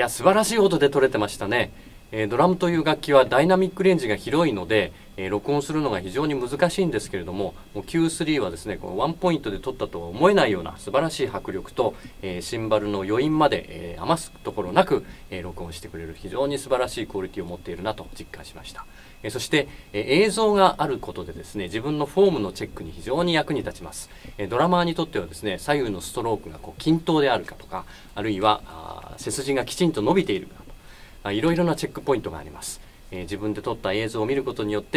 や、素晴らしい音で撮れてましたね。ドラムという楽器はダイナミックレンジが広いので、録音するのが非常に難しいんですけれども、もう Q3 はですね、このワンポイントで撮ったとは思えないような素晴らしい迫力と、シンバルの余韻まで、余すところなく、録音してくれる非常に素晴らしいクオリティを持っているなと実感しました。そして、映像があることでですね、自分のフォームのチェックに非常に役に立ちます。ドラマーにとってはですね、左右のストロークが均等であるかとか、あるいは背筋がきちんと伸びているかと、いろいろなチェックポイントがあります。自分で撮った映像を見ることによって、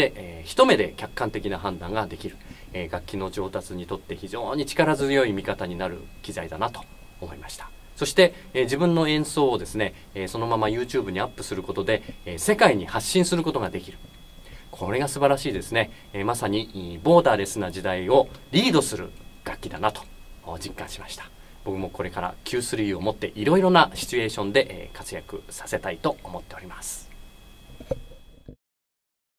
一目で客観的な判断ができる、楽器の上達にとって非常に力強い味方になる機材だなと思いました。そして、自分の演奏をですね、そのまま YouTube にアップすることで、世界に発信することができる。これが素晴らしいですね。まさにボーダーレスな時代をリードする楽器だなと実感しました。僕もこれから Q3 を持っていろいろなシチュエーションで活躍させたいと思っております。